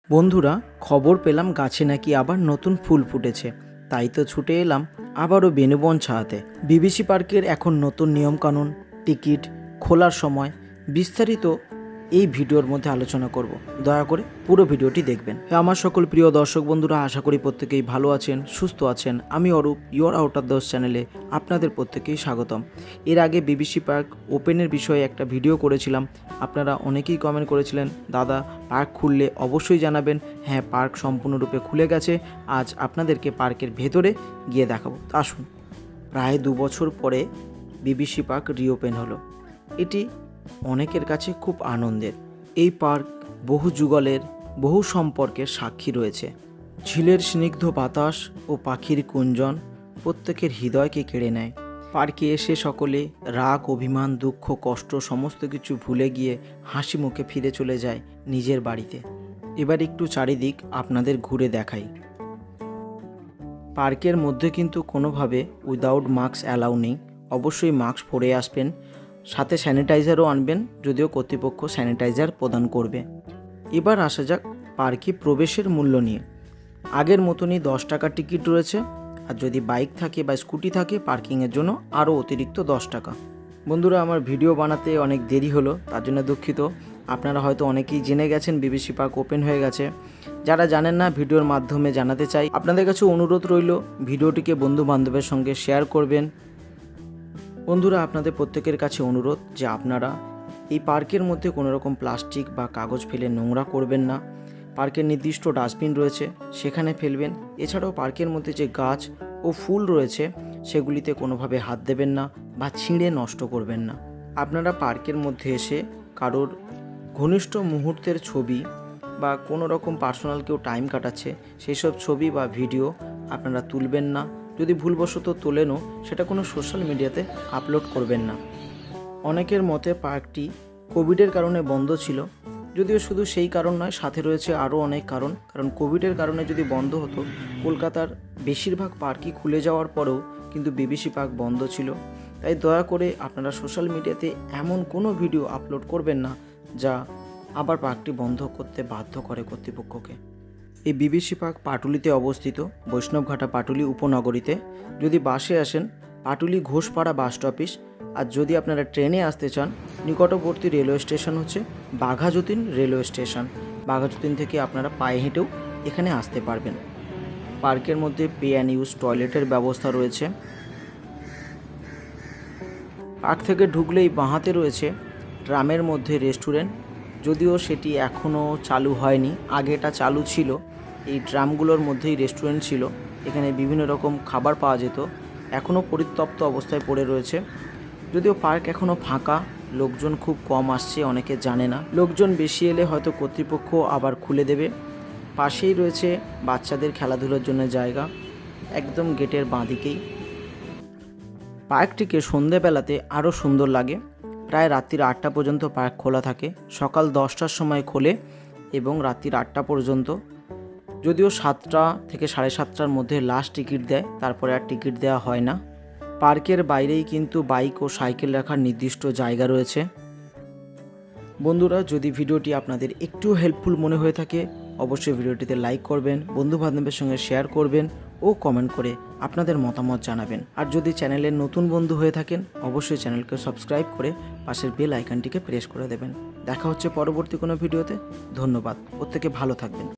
বন্ধুরা, খবর পেলাম গাছে নাকি আবার নতুন ফুল ফুটেছে। তাই তো ছুটে এলাম আবারও বেনুবন ছাড়াতে। বিবিসি পার্কের এখন নতুন নিয়মকানুন, টিকিট, খোলার সময় বিস্তারিত এই ভিডিওর মধ্যে আলোচনা করব। দয়া করে পুরো ভিডিওটি দেখবেন। আমার সকল প্রিয় দর্শক বন্ধুরা, আশা করি প্রত্যেকেই ভালো আছেন, সুস্থ আছেন। আমি অরূপ, ইয়োর আউটার দোজ চ্যানেলে আপনাদের প্রত্যেকেই স্বাগতম। এর আগে বিবিসি পার্ক ওপেনের বিষয়ে একটা ভিডিও করেছিলাম। আপনারা অনেকেই কমেন্ট করেছিলেন, দাদা পার্ক খুললে অবশ্যই জানাবেন। হ্যাঁ, পার্ক সম্পূর্ণরূপে খুলে গেছে। আজ আপনাদেরকে পার্কের ভেতরে গিয়ে দেখাবো। আসুন। প্রায় 2 বছর পরে বিবিসি পার্ক রিওপেন হলো। এটি অনেকের কাছে খুব আনন্দের। এই পার্ক বহু যুগলের, বহু সম্পর্কের সাক্ষী রয়েছে। ঝিলের স্নিগ্ধ বাতাস ও পাখির কুঞ্জন প্রত্যেকের হৃদয়কে কেড়ে নেয়। পার্কে এসে সকলে রাগ, অভিমান, দুঃখ, কষ্ট সমস্ত কিছু ভুলে গিয়ে হাসি মুখে ফিরে চলে যায় নিজের বাড়িতে। এবার একটু চারিদিক আপনাদের ঘুরে দেখাই। পার্কের মধ্যে কিন্তু কোনোভাবে উইদাউট মাস্ক অ্যালাউ নেই। অবশ্যই মাস্ক পরে আসবেন, সাথে স্যানিটাইজারও আনবেন, যদিও কর্তৃপক্ষ স্যানিটাইজার প্রদান করবে। এবার আসা যাক পার্কে প্রবেশের মূল্য নিয়ে। আগের মতনই 10 টাকা টিকিট রয়েছে, আর যদি বাইক থাকে বা স্কুটি থাকে পার্কিংয়ের জন্য আরও অতিরিক্ত 10 টাকা। বন্ধুরা, আমার ভিডিও বানাতে অনেক দেরি হলো, তার জন্য দুঃখিত। আপনারা হয়তো অনেকেই জেনে গেছেন বিবিসি পার্ক ওপেন হয়ে গেছে। যারা জানেন না, ভিডিওর মাধ্যমে জানাতে চাই। আপনাদের কাছে অনুরোধ রইল, ভিডিওটিকে বন্ধু বান্ধবের সঙ্গে শেয়ার করবেন। বন্ধুরা, আপনাদের প্রত্যেকের কাছে অনুরোধ যে আপনারা এই পার্কের মধ্যে কোনো রকম প্লাস্টিক বা কাগজ ফেলে নোংরা করবেন না। পার্কের নির্দিষ্ট ডাস্টবিন রয়েছে, সেখানে ফেলবেন। এছাড়াও পার্কের মধ্যে যে গাছ ও ফুল রয়েছে সেগুলিতে কোনোভাবে হাত দেবেন না বা ছিঁড়ে নষ্ট করবেন না। আপনারা পার্কের মধ্যে এসে কারোর ঘনিষ্ঠ মুহূর্তের ছবি বা কোনো রকম পার্সোনাল কেউ টাইম কাটাচ্ছে সেই সব ছবি বা ভিডিও আপনারা তুলবেন না। যদি ভুলবশত তোলেনও সেটা কোনো সোশ্যাল মিডিয়াতে আপলোড করবেন না। অনেকের মতে পার্কটি কোভিডের কারণে বন্ধ ছিল, যদিও শুধু সেই কারণ নয়, সাথে রয়েছে আরও অনেক কারণ। কারণ কোভিডের কারণে যদি বন্ধ হতো, কলকাতার বেশিরভাগ পার্কই খুলে যাওয়ার পরেও কিন্তু বিবিসি পার্ক বন্ধ ছিল। তাই দয়া করে আপনারা সোশ্যাল মিডিয়াতে এমন কোনো ভিডিও আপলোড করবেন না যা আবার পার্কটি বন্ধ করতে বাধ্য করে কর্তৃপক্ষকে। এই বিবিসি পার্ক পাটুলিতে অবস্থিত, বৈষ্ণবঘাটা পাটুলি উপনগরীতে। যদি বাসে আসেন, পাটুলি ঘোষপাড়া বাস স্টপিস। আর যদি আপনারা ট্রেনে আসতে চান, নিকটবর্তী রেলওয়ে স্টেশন হচ্ছে বাঘাযতীন রেলওয়ে স্টেশন। বাঘাযতীন থেকে আপনারা পায়ে হেঁটেও এখানে আসতে পারবেন। পার্কের মধ্যে পে অ্যান্ড ইউজ টয়লেটের ব্যবস্থা রয়েছে। পার্ক থেকে ঢুকলেই বাঁহাতে রয়েছে ট্রামের মধ্যে রেস্টুরেন্ট, যদিও সেটি এখনও চালু হয়নি। আগে এটা চালু ছিল। এই ট্রামগুলোর মধ্যেই রেস্টুরেন্ট ছিল, এখানে বিভিন্ন রকম খাবার পাওয়া যেত। এখনও পরিত্যক্ত অবস্থায় পড়ে রয়েছে। যদিও পার্ক এখনও ফাঁকা, লোকজন খুব কম আসছে, অনেকে জানে না। লোকজন বেশি এলে হয়তো কর্তৃপক্ষ আবার খুলে দেবে। পাশেই রয়েছে বাচ্চাদের খেলাধুলার জন্য জায়গা, একদম গেটের বাঁদিকেই। পার্কটিকে সন্ধেবেলাতে আরও সুন্দর লাগে। প্রায় রাত্রির 8টা পর্যন্ত পার্ক খোলা থাকে। সকাল 10টার সময় খোলে এবং রাত্রির 8টা পর্যন্ত। যদিও 7টা থেকে 7:30টার মধ্যে লাস্ট টিকিট দেয়, তারপরে আর টিকিট দেওয়া হয় না। পার্কের বাইরেই কিন্তু বাইক ও সাইকেল রাখার নির্দিষ্ট জায়গা রয়েছে। বন্ধুরা, যদি ভিডিওটি আপনাদের একটু হেল্পফুল মনে হয়ে থাকে, অবশ্যই ভিডিওটিতে লাইক করবেন, বন্ধু বান্ধবের সঙ্গে শেয়ার করবেন ও কমেন্ট করে আপনাদের মতামত জানাবেন। আর যদি চ্যানেলের নতুন বন্ধু হয়ে থাকেন, অবশ্যই চ্যানেলকে সাবস্ক্রাইব করে পাশের বেল আইকনটিকে প্রেস করে দেবেন। দেখা হচ্ছে পরবর্তী কোনো ভিডিওতে। ধন্যবাদ। প্রত্যেকে ভালো থাকবেন।